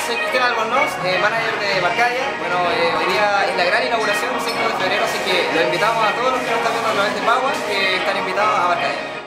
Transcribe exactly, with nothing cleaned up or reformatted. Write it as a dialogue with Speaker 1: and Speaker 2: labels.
Speaker 1: soy Cristian Albornoz, eh, manager de Barcadia. Bueno, eh, hoy día es la gran inauguración, cinco de febrero, así que los invitamos a todos los que nos están viendo a través de Power, que están invitados a Barcadia.